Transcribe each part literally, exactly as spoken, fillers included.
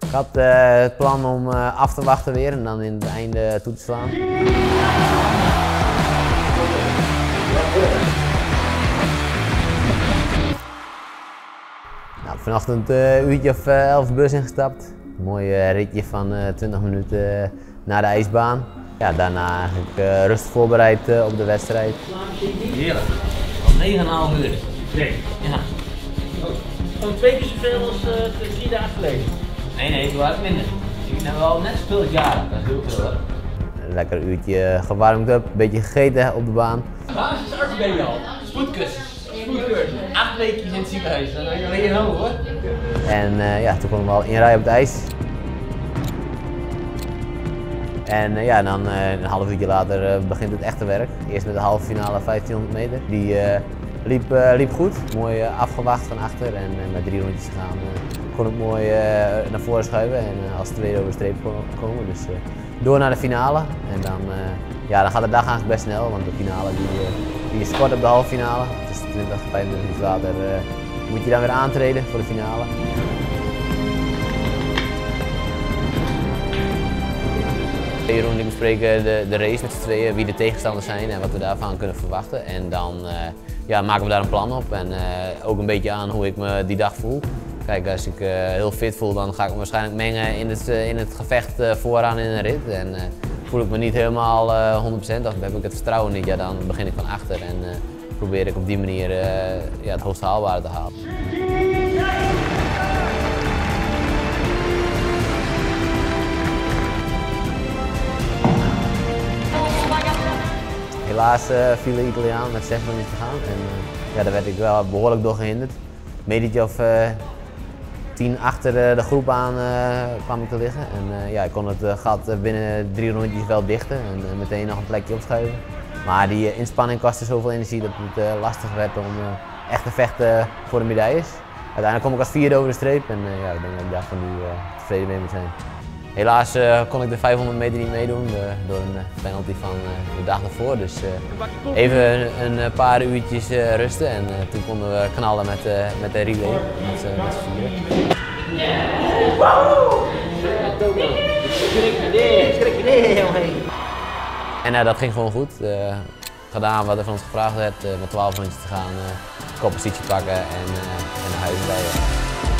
Ik had uh, het plan om uh, af te wachten weer en dan in het einde toe te slaan. Nou, vanochtend een uh, uurtje of uh, elf de bus ingestapt. Een mooi uh, ritje van uh, twintig minuten uh, naar de ijsbaan. Ja, daarna eigenlijk uh, rustig voorbereid uh, op de wedstrijd. Heerlijk. Al negen komma vijf uur. Nee. Ja. Oh, gewoon twee keer zoveel als uh, drie dagen geleden? Nee, nee, doe het minder. Ik heb wel net zoveel als jaren. Dat is heel veel hoor. Een lekker uurtje gewarmd up, een beetje gegeten op de baan. Basisarts ben je al. Spoedcursus. Spoedcursus. Acht weken in het ziekenhuis. Dan ben je alleen hoog hoor. En uh, ja, toen konden we al inrijden op het ijs. En uh, ja, dan uh, een half uurtje later uh, begint het echte werk. Eerst met de halve finale vijftienhonderd meter. Die uh, liep, uh, liep goed, mooi uh, afgewacht van achter en uh, met drie rondjes te gaan uh, kon ik mooi uh, naar voren schuiven en uh, als tweede over de streep komen. Dus uh, door naar de finale en dan, uh, ja, dan gaat de dag eigenlijk best snel, want de finale die, uh, die is kort op de halve finale. Het is twintig, vijfentwintig minuten later uh, moet je dan weer aantreden voor de finale. Hier rond bespreken de, de race met z'n tweeën, wie de tegenstanders zijn en wat we daarvan kunnen verwachten. En dan uh, ja, maken we daar een plan op en uh, ook een beetje aan hoe ik me die dag voel. Kijk, als ik uh, heel fit voel, dan ga ik me waarschijnlijk mengen in het, uh, in het gevecht uh, vooraan in een rit. En uh, voel ik me niet helemaal uh, honderd procent of heb ik het vertrouwen niet, ja, dan begin ik van achter en uh, probeer ik op die manier uh, ja, het hoogst haalbare te halen. Helaas uh, viel de Italiaan met zes minuten te gaan en uh, ja, daar werd ik wel behoorlijk door gehinderd. Een metertje of uh, tien achter uh, de groep aan uh, kwam ik te liggen en uh, ja, ik kon het uh, gat uh, binnen drie rondjes wel dichten en uh, meteen nog een plekje opschuiven. Maar die uh, inspanning kostte zoveel energie dat het uh, lastig werd om uh, echt te vechten voor de medailles. Uiteindelijk kom ik als vierde over de streep en uh, ja, ik denk dat ik daar van nu uh, tevreden mee moet zijn. Helaas uh, kon ik de vijfhonderd meter niet meedoen uh, door een uh, penalty van uh, de dag ervoor. Dus uh, even een, een paar uurtjes uh, rusten en uh, toen konden we knallen met, uh, met de relay met z'n vieren. En uh, dat ging gewoon goed. Uh, gedaan wat er van ons gevraagd werd, uh, met twaalf rondjes te gaan, uh, koppositie pakken en, uh, en naar huis rijden.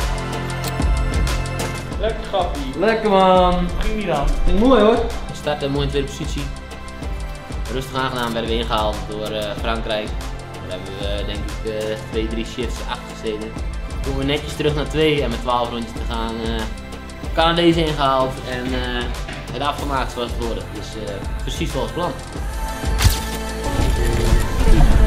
Lekker grappie. Lekker man. Ging niet dan? Vind ik mooi hoor. We starten mooi in tweede positie. Rustig aangedaan werden we ingehaald door uh, Frankrijk. Daar hebben we denk ik uh, twee, drie shifts achter gezeten. Toen we netjes terug naar twee en met twaalf rondjes te gaan, uh, Canadezen ingehaald en uh, het afgemaakt zoals het hoorde. Dus uh, precies volgens plan.